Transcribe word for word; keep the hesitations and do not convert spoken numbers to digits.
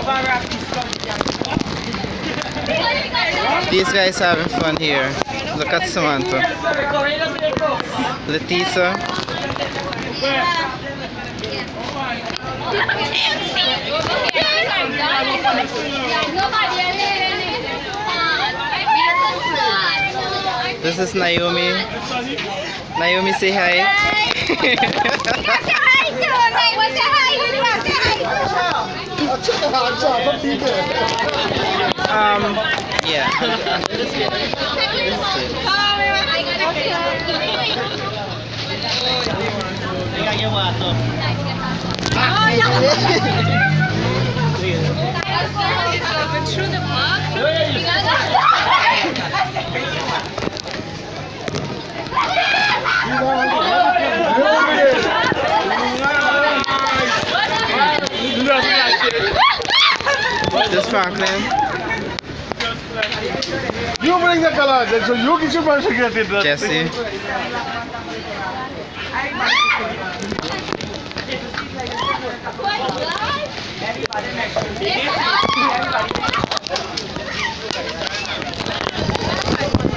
These guys having fun here. Look at Samantha. Letisa. This is Naomi. Naomi, say hi. um, yeah. Through the mug? This Franklin. You bring the color, so you can super get it. Jesse. What?